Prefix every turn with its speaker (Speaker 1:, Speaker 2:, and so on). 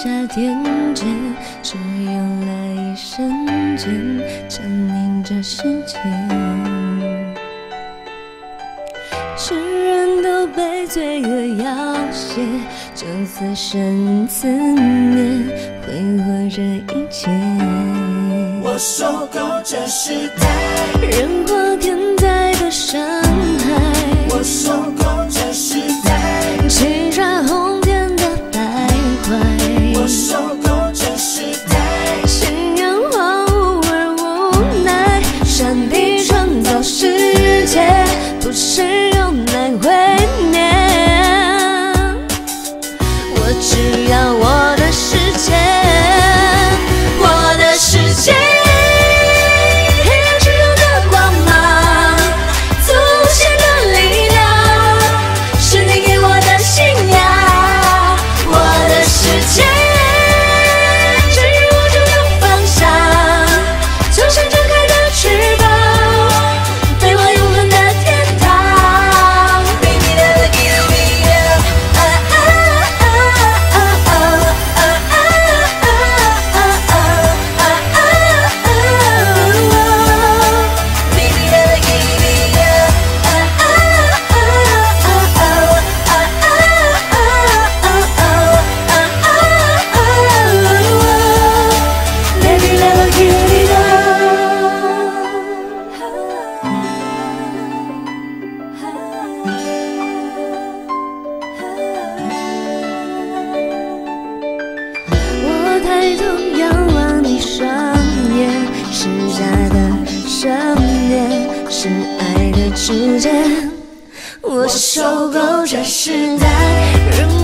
Speaker 1: 夏天间，只用了一瞬间，证明这世间。世人都被罪恶要挟，就此生自灭，挥霍这一切。
Speaker 2: 我受够这时代
Speaker 1: 人祸天灾的伤害，
Speaker 2: 我受够这时代
Speaker 1: 欺诈哄骗的败坏，
Speaker 2: 我受够这时代
Speaker 1: 信仰荒芜而无奈，上帝创造世界，不是用来毁灭。我只要我的世界，我的世界。抬头仰望你双眼，是假的想念，是爱的指尖。我受够这时代。